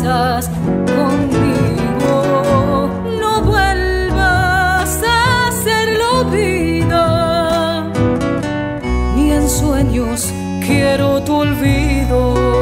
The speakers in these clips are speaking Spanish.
estás conmigo. No vuelvas a hacerlo vida, ni en sueños quiero tu olvido.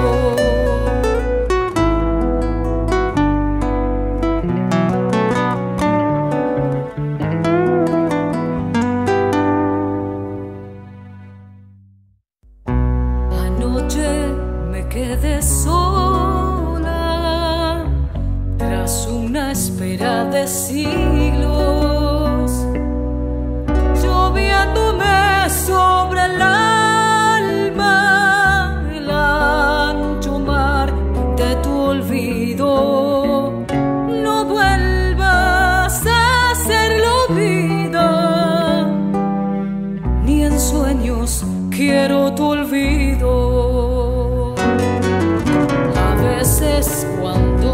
Anoche me quedé sola tras una espera de siglos. Llovía tu mes sobre el alma, el ancho mar de tu olvido. No vuelvas a hacerlo vida, ni en sueños quiero tu olvido. A veces cuando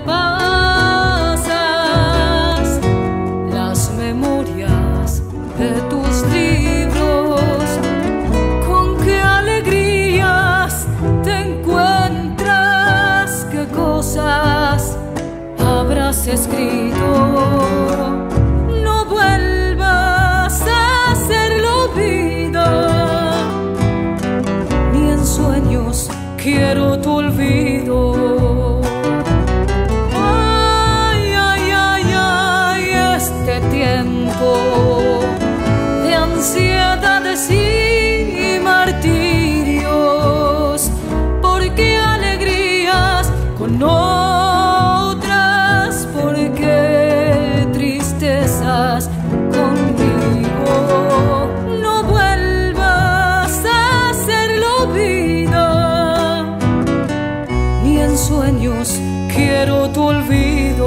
repasas las memorias de tus libros, con qué alegrías te encuentras, qué cosas habrás escrito. No vuelvas a hacerlo vida, sueños quiero tu olvido. Ay, ay, ay, ay, este tiempo de ansiedades y martirios, porque alegrías con otras, porque tristezas conmigo. No vuelvas a hacerlo vida, ni en sueños quiero tu olvido.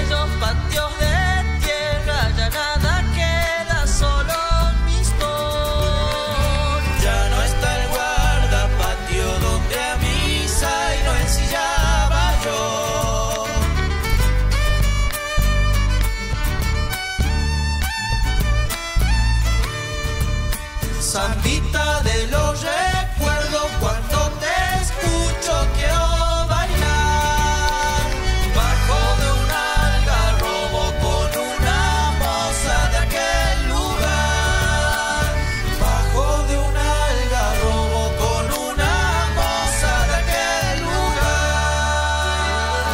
bellos patios de tierra, ya nada queda, solo mi historia. Ya no está el guardapatio donde a misa y no ensillaba yo. Sandita de los recuerdos, cuando te escucho quiero bailar bajo de un algarrobo con una moza de aquel lugar. Bajo de un algarrobo con una moza de aquel lugar.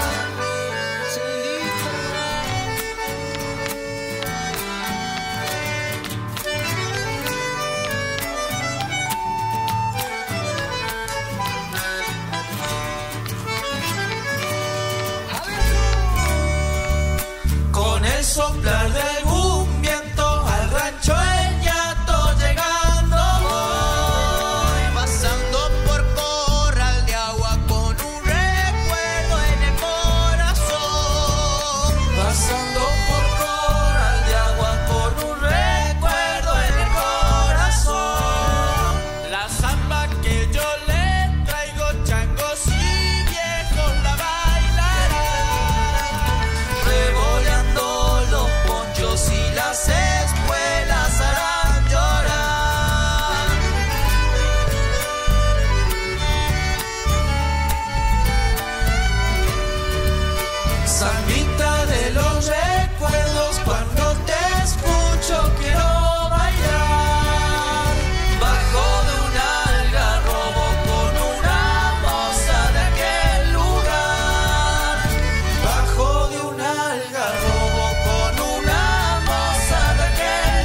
Con el soplar de algún viento al rancho el ñato llegando voy, pasando por corral de agua con un recuerdo en el corazón. Pasando por corral de agua con un recuerdo en el corazón. La samba que yo le traigo, changos y viejos la bailarán, revoleando los ponchos y las espuelas harán llorar. Sambita de los recuerdos, cuando te escucho quiero bailar bajo de un algarrobo con una moza de aquel lugar. Bajo de un algarrobo con una moza de aquel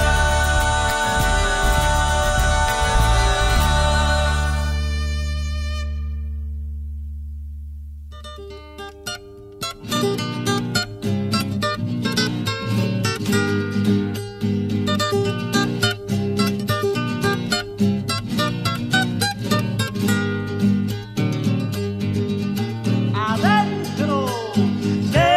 Adentro, ¿qué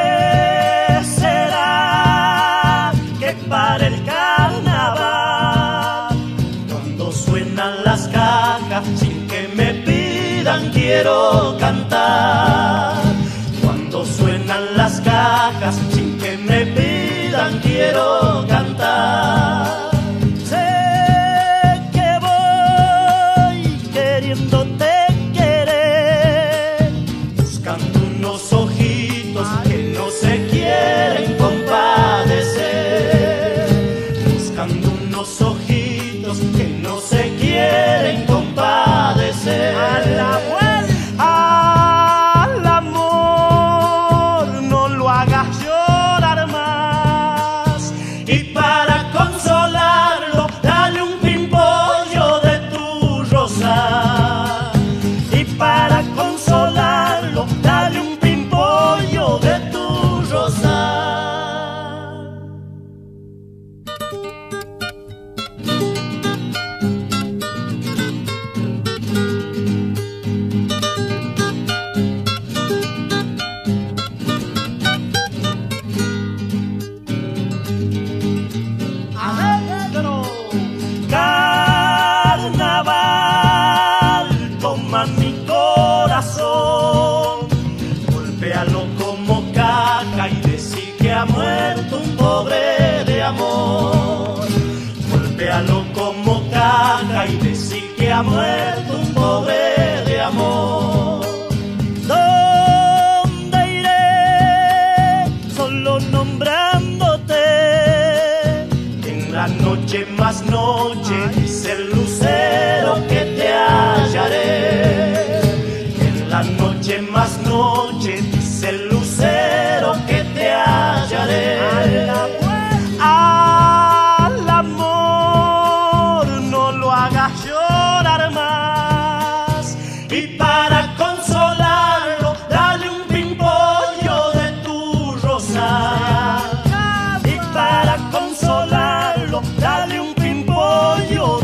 será que para el carnaval, cuando suenan las cajas sin que me pidan quiero cantar? Cuando suenan las cajas sin que me pidan quiero cantar. Sé que voy queriéndote querer, buscando unos ojitos que no se quieren compadecer, buscando unos ojitos que no se quieren compadecer. Al amor no lo hagas llorar más, y para consolarlo dale un pimpollo de tu rosa. Y para consolarlo dale un pimpollo de tu rosa. Adentro, carnaval, toma mi corazón, golpéalo como caja y decí que ha muerto un pobre de amor. Golpéalo como caja y decí que ha muerto un pobre de amor. ¿Dónde iré solo nombrándote? En la noche más noche dice el lucero que te hallaré. En la noche más noche dice el lucero que te hallaré. Al amor no lo hagas llorar más, y para consolarlo dale un pimpollo de tu rosa. Y para consolarlo dale un pimpollo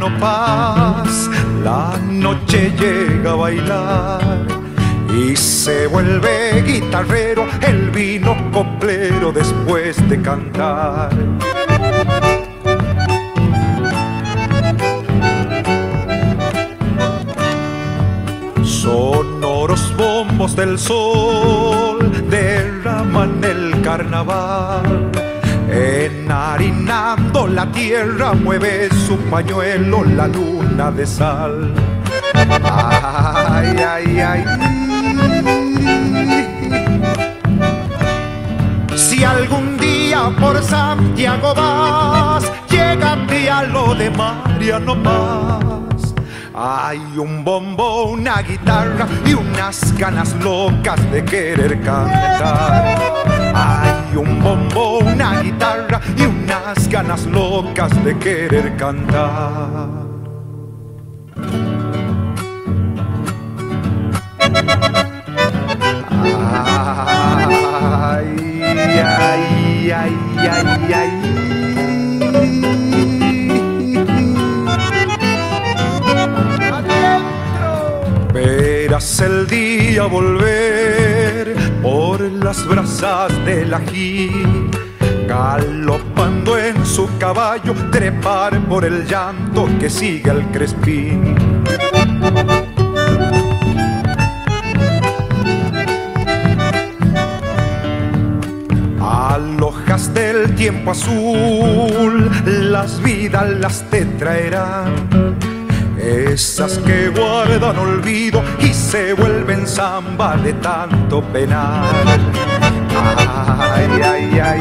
paz, la noche llega a bailar y se vuelve guitarrero el vino coplero después de cantar. Sonoros bombos del sol derraman el carnaval. Enharinando la tierra mueve su pañuelo la luna de sal. Ay, ay, ay. Si algún día por Santiago vas, llégate a lo de Mariano Paz. Hay un bombo, una guitarra y unas ganas locas de querer cantar. Hay un bombo, una guitarra y unas ganas locas de querer cantar. Ay, ay, ay, ay, ay. Verás el día volver por las brasas del ají, galopando en su caballo, trepar por el llanto que sigue el crespín. Alojas del tiempo azul, las vidas las te traerán. Esas que guardan olvido y se vuelven samba de tanto penar. Ay, ay, ay.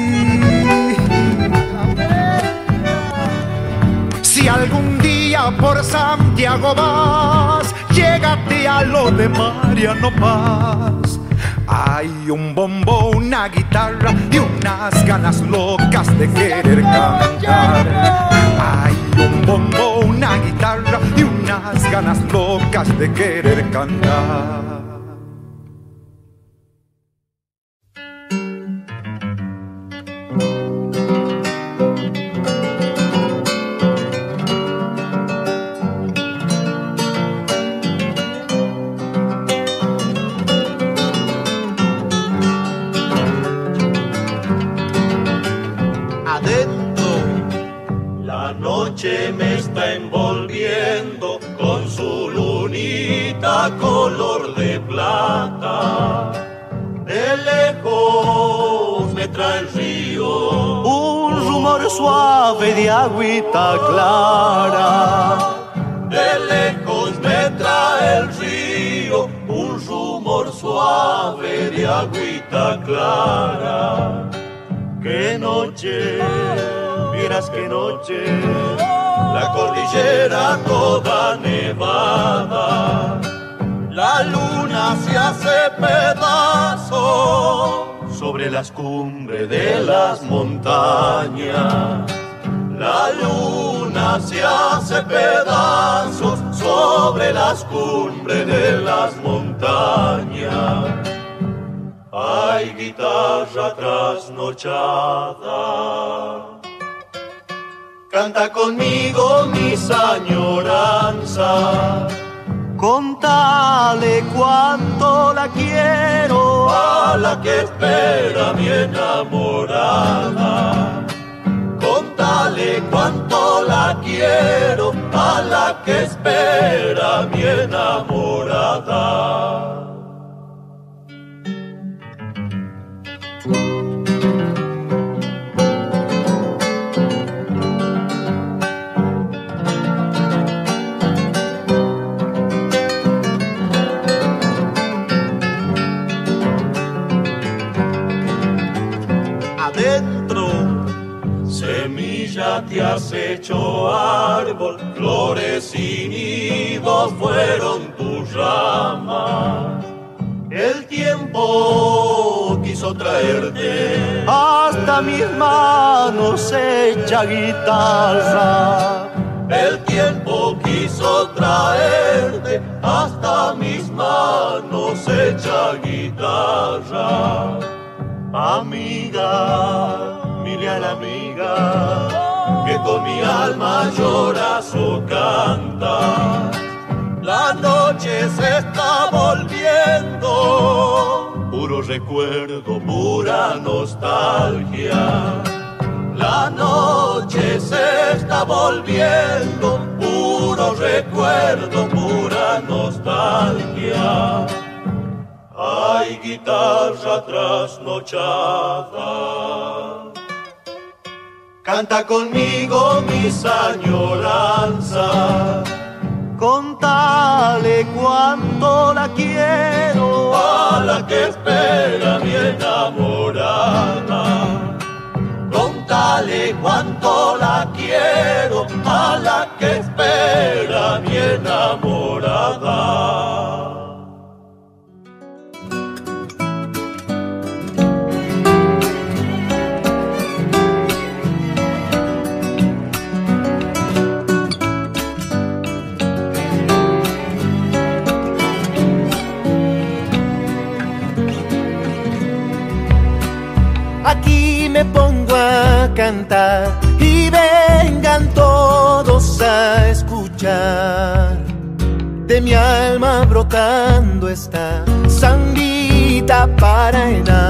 Si algún día por Santiago vas, llégate a lo de Mariano Paz. Hay un bombo, una guitarra y unas ganas locas de querer cantar. Hay un bombo, una guitarra y unas ganas locas de querer cantar. Me está envolviendo con su lunita color de plata. De lejos me trae el río un rumor suave de agüita clara. De lejos me trae el río un rumor suave de agüita clara. ¡Qué noche! Vieras qué noche, la cordillera toda nevada, la luna se hace pedazo sobre las cumbres de las montañas. La luna se hace pedazos sobre las cumbres de las montañas. Hay guitarra trasnochada. Canta conmigo mis añoranzas, contale cuánto la quiero a la que espera mi enamorada. Contale cuánto la quiero a la que espera mi enamorada. Semilla te has hecho árbol, flores y nidos fueron tus ramas. El tiempo quiso traerte hasta mis manos hecha guitarra. El tiempo quiso traerte hasta mis manos hecha guitarra. Amiga, mi leal amiga, que con mi alma lloras o canta. La noche se está volviendo puro recuerdo, pura nostalgia. La noche se está volviendo puro recuerdo, pura nostalgia. Hay guitarra trasnochada. Canta conmigo mis añoranzas. Contale cuánto la quiero a la que espera mi enamorada. Contale cuánto la quiero a la que espera mi enamorada. Aquí me pongo a cantar y vengan todos a escuchar. De mi alma brotando esta zambita para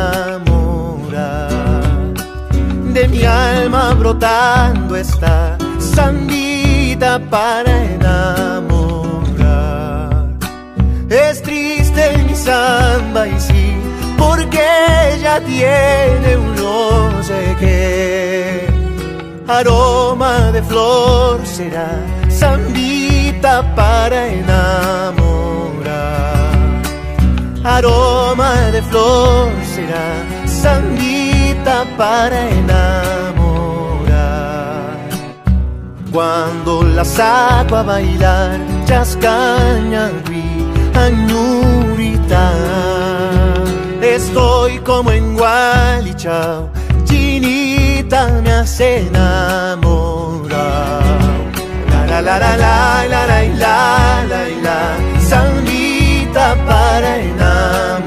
enamorar. De mi alma brotando esta zambita para enamorar. Es triste mi samba y sí, porque ella tiene un no sé qué. Aroma de flor será zambita para enamorar. Aroma de flor será zambita para enamorar. Cuando la saco a bailar, chascañangui, añurita. Estoy como en Gualichao, chinita me hace enamorar. La la la la la la la la la, zambita para enamorar.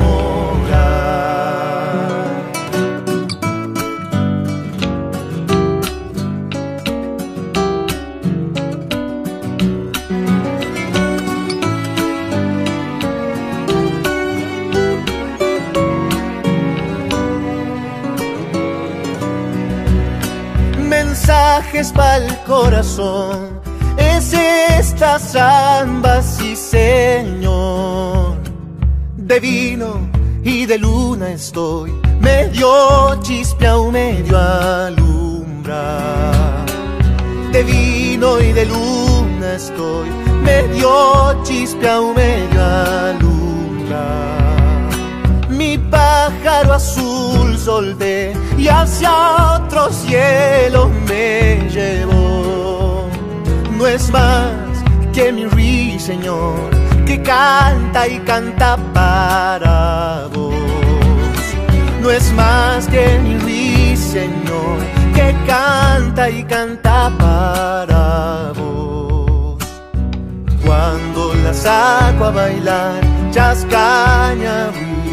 Mensajes pa'l corazón, es esta samba, sí señor. De vino y de luna estoy, medio chispeao, medio alumbra. De vino y de luna estoy, medio chispeao, medio alumbra. Mi pájaro azul solté y hacia otro cielo me llevó. No es más que mi ruiseñor que canta y canta para vos. No es más que mi ruiseñor que canta y canta para vos. Cuando la saco a bailar, chascaña,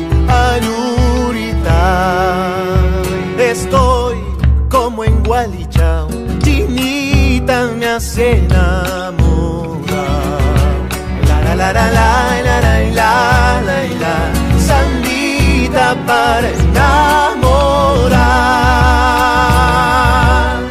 añurita. Estoy como en Gualichao, chinita me hace enamorar. La la la la la la la la la, zambita para enamorar.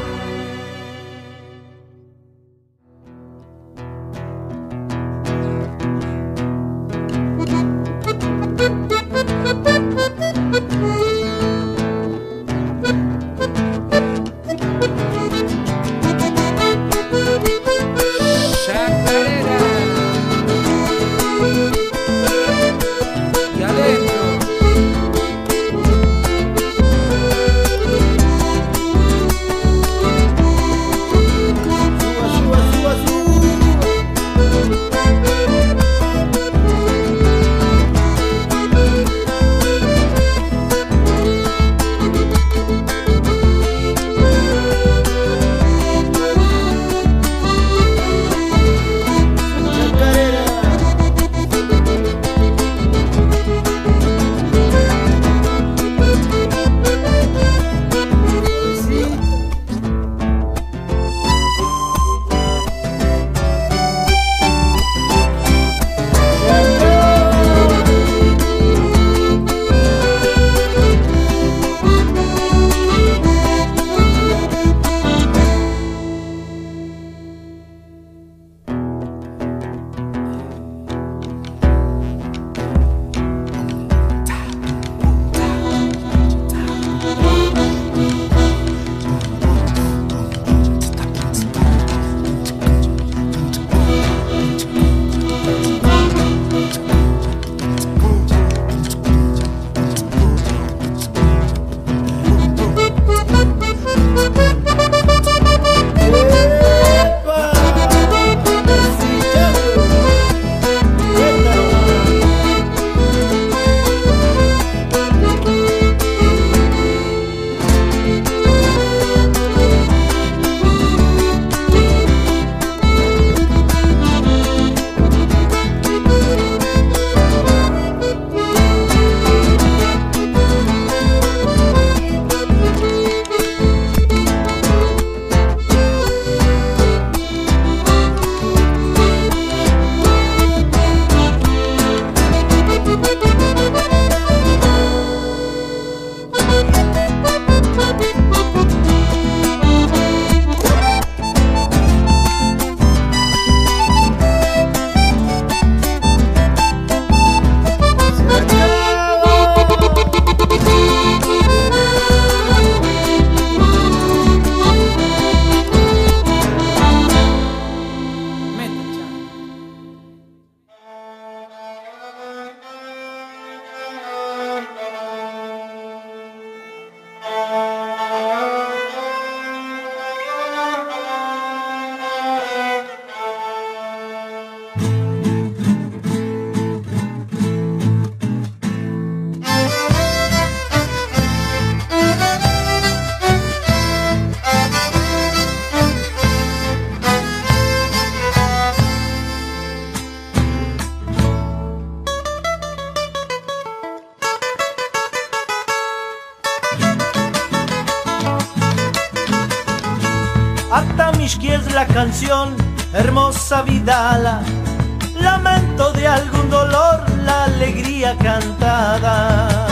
Mishki es la canción, hermosa vidala, lamento de algún dolor, la alegría cantada.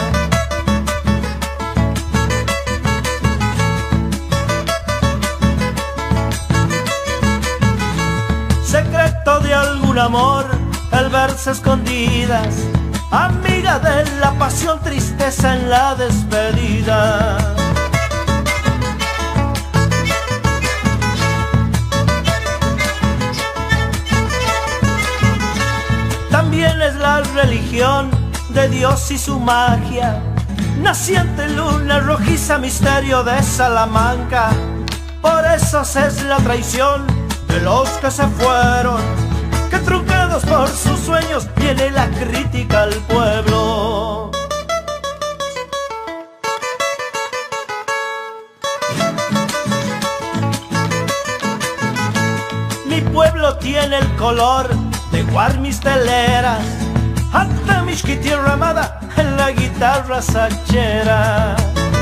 Secreto de algún amor, el verso escondidas, amiga de la pasión, tristeza en la despedida. También es la religión de Dios y su magia, naciente luna rojiza, misterio de Salamanca. Por eso es la traición de los que se fueron, que truncados por sus sueños viene la crítica al pueblo. Mi pueblo tiene el color de guarmis teleras, hasta Mishki tierra amada en la guitarra sachera.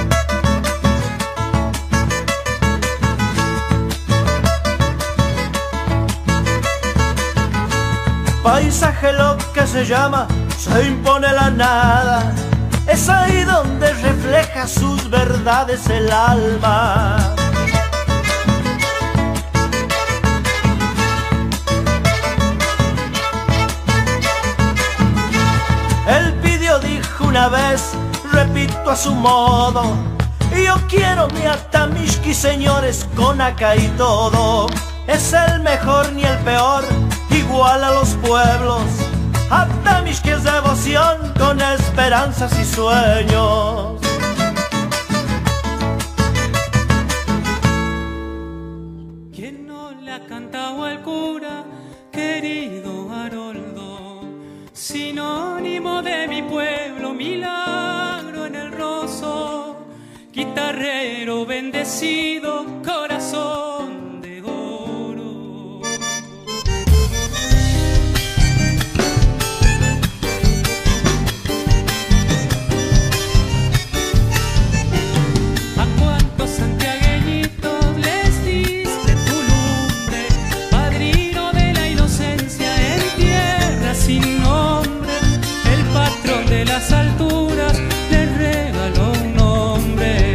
Paisaje lo que se llama, se impone la nada, es ahí donde refleja sus verdades el alma. Él pidió, dijo una vez, repito a su modo, yo quiero mi Atamishki, señores, con acá y todo. Es el mejor ni el peor, igual a los pueblos. Atamishki es devoción con esperanzas y sueños. ¿Quién no le ha cantado al cura, querido Haroldo? Sinónimo de mi pueblo, milagro en el roso, guitarrero bendecido, corazón de oro. ¿A cuántos santiagueñitos les diste tu lumbre, padrino de la inocencia en tierra sin nombre? El patrón de las alturas le regaló un nombre.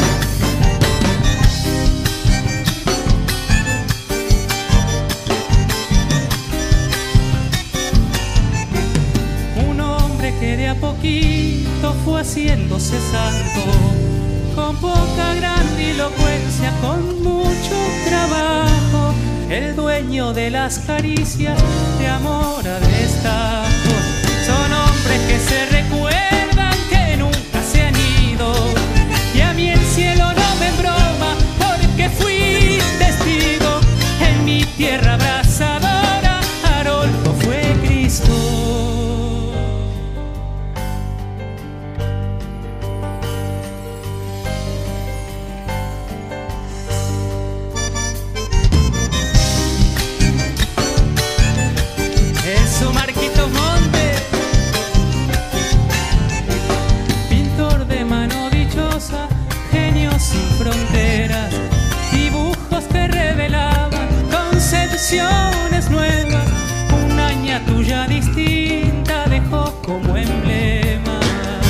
Un hombre que de a poquito fue haciéndose santo, con poca grandilocuencia, con mucho trabajo, el dueño de las caricias de amor a destajo. Son hombres que se recuerdan, que nunca se han ido, y a mí el cielo no me broma, porque fui testigo. En mi tierra abrasadora, Haroldo fue Cristo. Eso, Marquitos Montes, pintor de mano dichosa, genio sin fronteras, dibujos que revelaban concepciones nuevas, una ñatuya distinta dejó como emblema.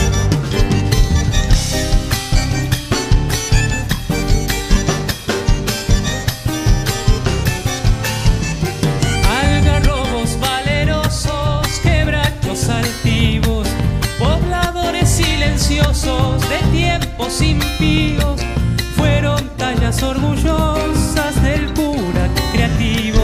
Algarrobos valerosos, quebrachos altivos, pobladores silenciosos de tiempos impíos, fueron tallas orgullosas del cura creativo.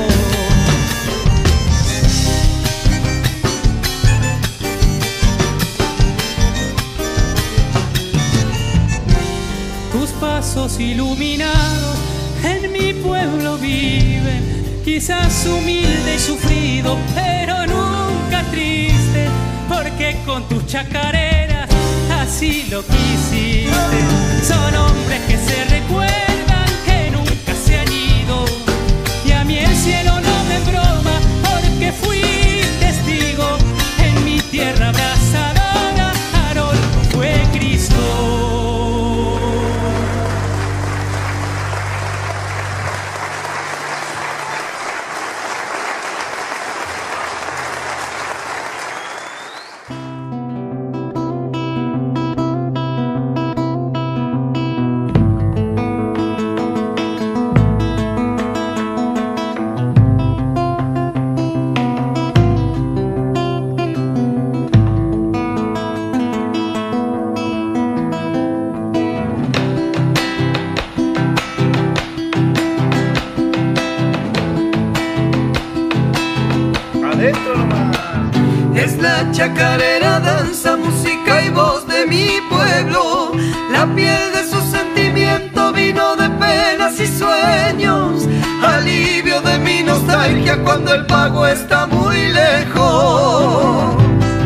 Tus pasos iluminados en mi pueblo viven, quizás humilde y sufrido, pero nunca triste, porque con tus chacareras así lo quisiste. Son hombres que se recuerdan, que nunca se han ido, y a mí el cielo no me broma, porque fui testigo. En mi tierra abrasadora, Haroldo fue Cristo. chacarera, danza, música y voz de mi pueblo. La piel de su sentimiento, vino de penas y sueños, alivio de mi nostalgia cuando el pago está muy lejos.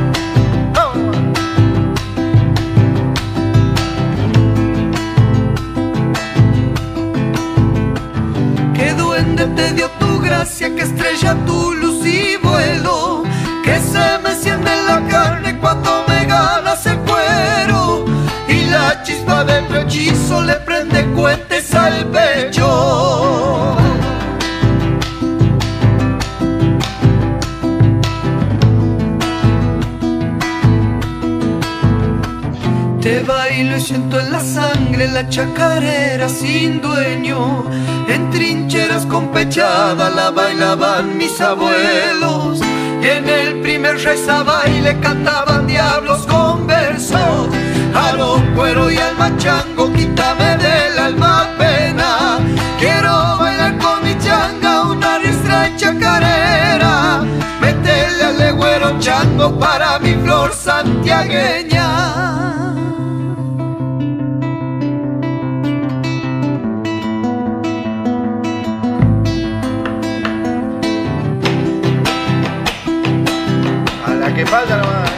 Que duende te dio tu gracia, que estrella tu luz y vuelo, que se me enciende en la carne cuando me ganas el cuero, y la chispa de tu hechizo le prende cohetes al pecho. Te bailo y siento en la sangre la chacarera sin dueño. En trincheras con pechada la bailaban mis abuelos, y en el primer reza baile cantaban diablos con versos. Aro, cuero y alma chango, quítame del alma pena. Quiero bailar con mi changa una ristra chacarera. Métele al legüero chango para mi flor santiagueña. Que falta nomás.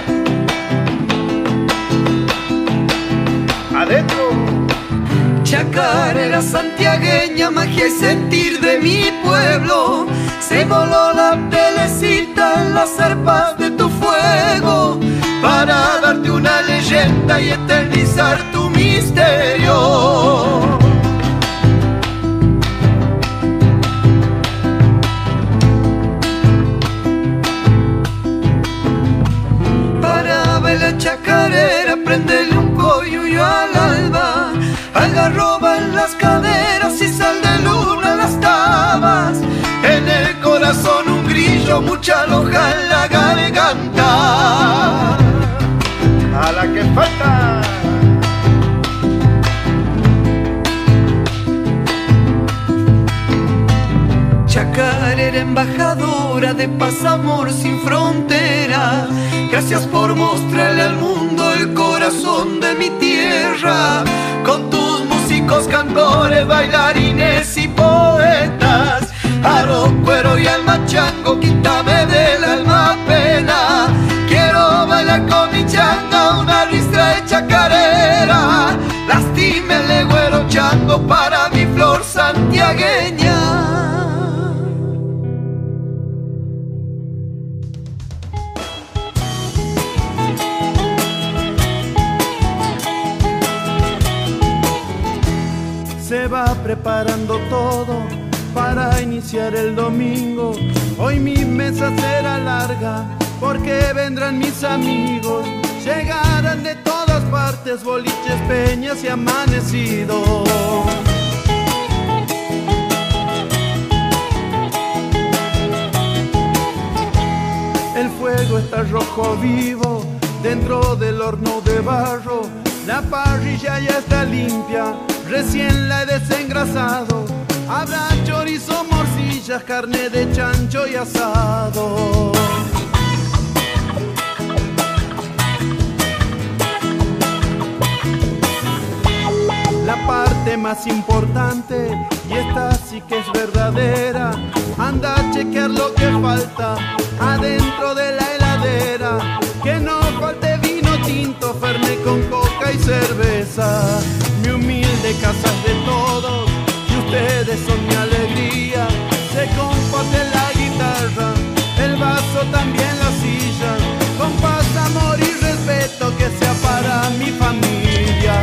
Adentro. Chacarera santiagueña, magia y sentir de mi pueblo. Se voló la telecita en las arpas de tu fuego, para darte una leyenda y eternizar tu misterio. La chacarera, prendele un coyuyo al alba, algarroba en las caderas y sal de luna las tabas. En el corazón un grillo, mucha loja en la garganta. A la que falta. Chacarera embajadora de paz, amor sin frontera. Gracias por mostrarle al mundo el corazón de mi tierra. Con tus músicos, cantores, bailarines y poetas. Aro, cuero y alma chango, quítame del alma pena. Quiero bailar con mi changa una ristra de chacarera. Lastime el legüero chango para mi flor santiagueña. Se va preparando todo para iniciar el domingo. Hoy mi mesa será larga porque vendrán mis amigos. Llegarán de todas partes, boliches, peñas y amanecidos. El fuego está rojo vivo dentro del horno de barro. La parrilla ya está limpia, recién la he desengrasado. Habrá chorizo, morcillas, carne de chancho y asado. La parte más importante, y esta sí que es verdadera, anda a chequear lo que falta adentro de la heladera. Que no falte vino tinto, fernet con coca y cerveza. Mi humilde casa es de todos y ustedes son mi alegría. Se comparte la guitarra, el vaso, también la silla. Con paz, amor y respeto, que sea para mi familia.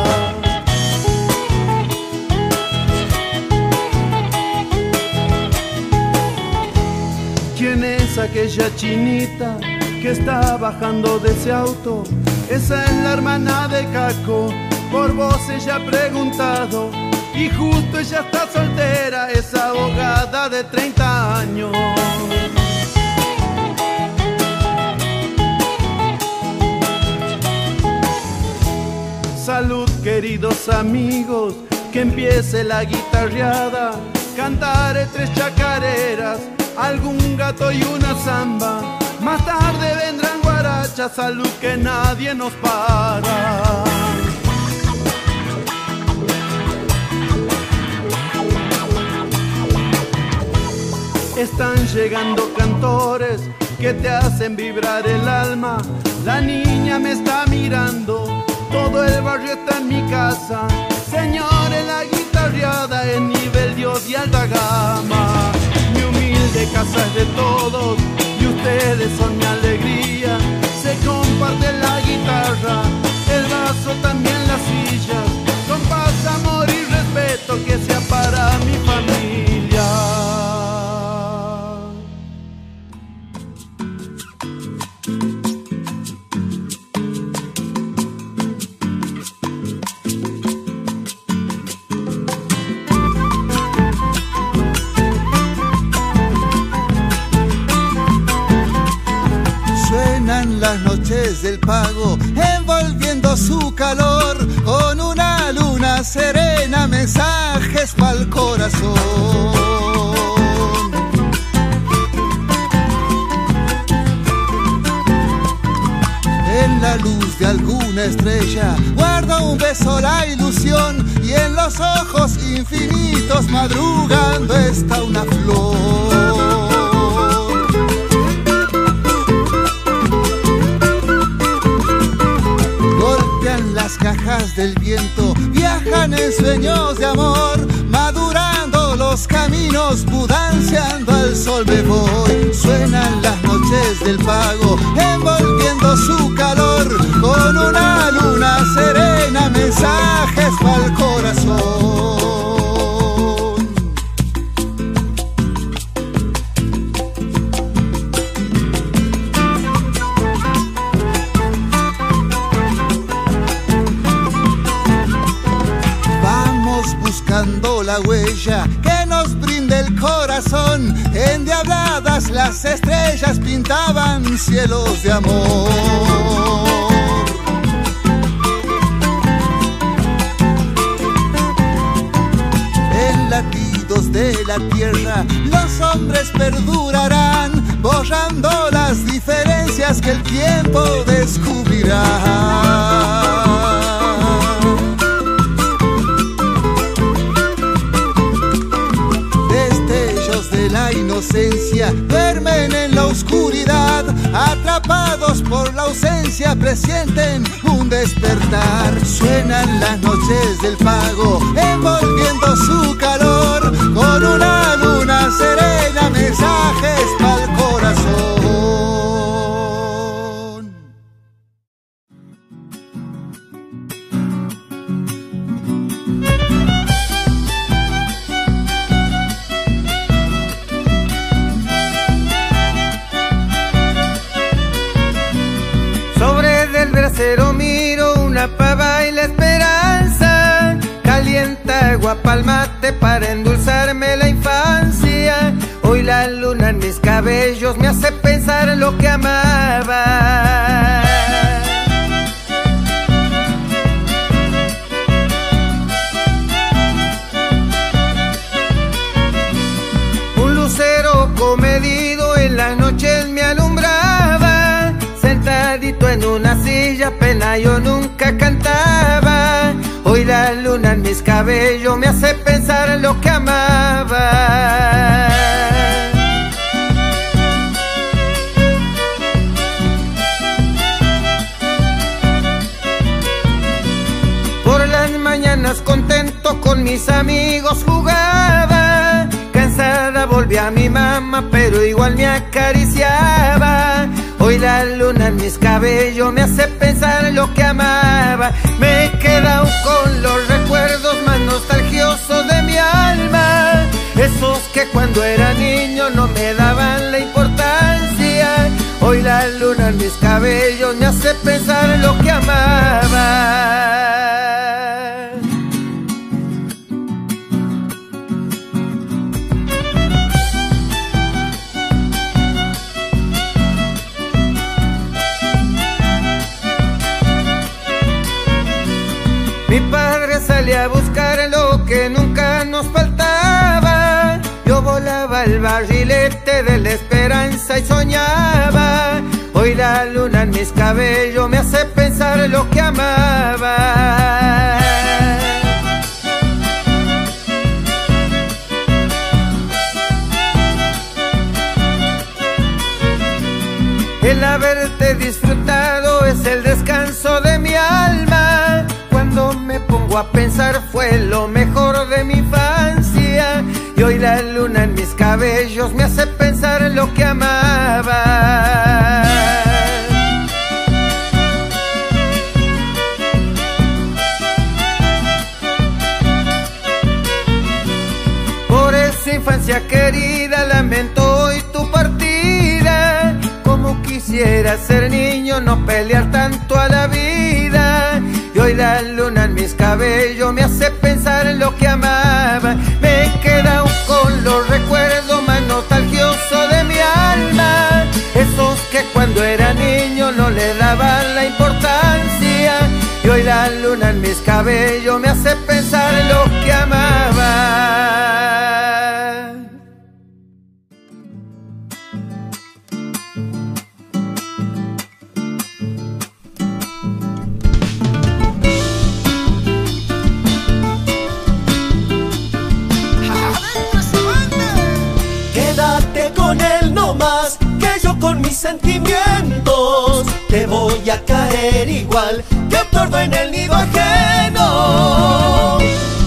¿Quién es aquella chinita que está bajando de ese auto? Esa es la hermana de Caco, por vos ella ha preguntado. Y justo ella está soltera, es abogada de 30 años. Salud, queridos amigos, que empiece la guitarreada. Cantaré 3 chacareras, algún gato y una samba. Más tarde vendrán guaranas cucaracha, salud que nadie nos para. Están llegando cantores que te hacen vibrar el alma. La niña me está mirando, todo el barrio está en mi casa. Señores, la guitarreada es nivel Dios y alta gama. Mi humilde casa es de todos y ustedes son mi alegría. Se comparte la guitarra, el vaso, también las sillas. Con paz, amor y respeto, que sea para mi familia. Las noches del pago envolviendo su calor, con una luna serena, mensajes pa'l corazón. En la luz de alguna estrella guarda un beso la ilusión, y en los ojos infinitos madrugando está una flor. Las cajas del viento viajan en sueños de amor, madurando los caminos, mudanciando al sol me voy. Suenan las noches del pago, envolviendo su calor, con una luna serena, mensajes pa'l corazón. La huella que nos brinde el corazón, endiabladas las estrellas pintaban cielos de amor. En latidos de la tierra los hombres perdurarán, borrando las diferencias que el tiempo descubrirá. La inocencia duermen en la oscuridad, atrapados por la ausencia presienten un despertar. Suenan las noches del pago, envolviendo su calor, con una luna serena, mensajes pa'l corazón. Pero miro una pava y la esperanza, calienta agua pa'l mate para endulzarme la infancia. Hoy la luna en mis cabellos me hace pensar en lo que amaba. Un lucero comedido en las noches me alumbraba, sentadito en una silla, pena yo nunca cantaba. Hoy la luna en mis cabellos me hace pensar en lo que amaba. Por las mañanas contento con mis amigos jugaba, cansada volví a mi mamá pero igual me acariciaba. Hoy la luna en mis cabellos me hace pensar en lo que amaba. Me he quedado con los recuerdos más nostalgiosos de mi alma, esos que cuando era niño no me daban la importancia. Hoy la luna en mis cabellos me hace pensar en lo que amaba. Mi padre salía a buscar lo que nunca nos faltaba. Yo volaba el barrilete de la esperanza y soñaba. Hoy hoy la luna en mis cabellos me hace pensar en lo que amaba. El haberte disfrutado es el descanso de mi alma. Cuando me pongo a pensar fue lo mejor de mi infancia. Y hoy la luna en mis cabellos me hace pensar en lo que amaba. Por esa infancia querida lamento hoy tu partida. Como quisiera ser niño, no pelear tanto a la vida. Y hoy la luna en mis cabellos me hace pensar en lo que amaba. Me he quedado con los recuerdos más nostalgiosos de mi alma. Esos que cuando era niño no le daban la importancia. Y hoy la luna en mis cabellos me hace pensar en lo que amaba. Con él no más que yo con mis sentimientos. Te voy a caer igual que un tordo en el nido ajeno.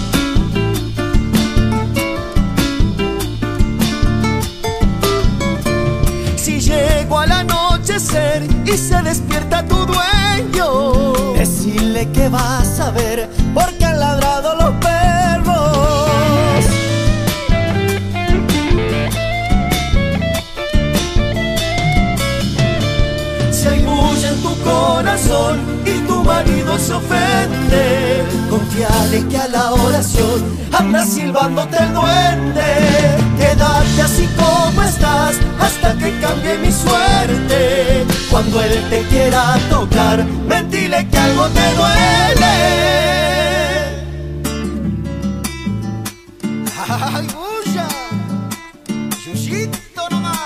Si llego al anochecer y se despierta tu dueño, decirle que vas a ver porque han ladrado los perros. En tu corazón y tu marido se ofende, confiale que a la oración anda silbándote el duende. Quédate así como estás hasta que cambie mi suerte. Cuando él te quiera tocar, mentile que algo te duele. ¡Ay, bulla! ¡Yushito nomás!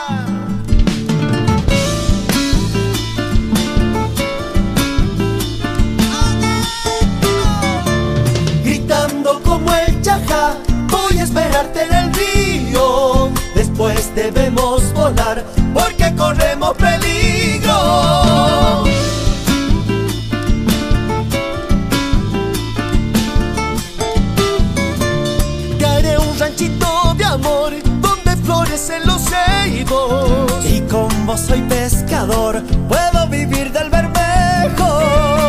Como el chajá, voy a esperarte en el río. Después debemos volar porque corremos peligro. Caeré a un ranchito de amor donde florecen los ceibos. Y como soy pescador, puedo vivir del bermejo.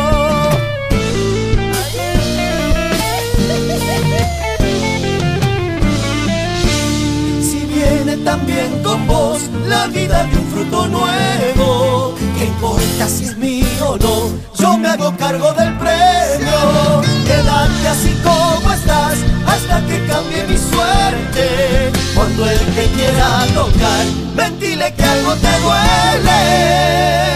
También con vos la vida de un fruto nuevo. ¿Qué importa si es mío o no? Yo me hago cargo del premio. Quédate así como estás hasta que cambie mi suerte. Cuando él te quiera tocar, mentile que algo te duele.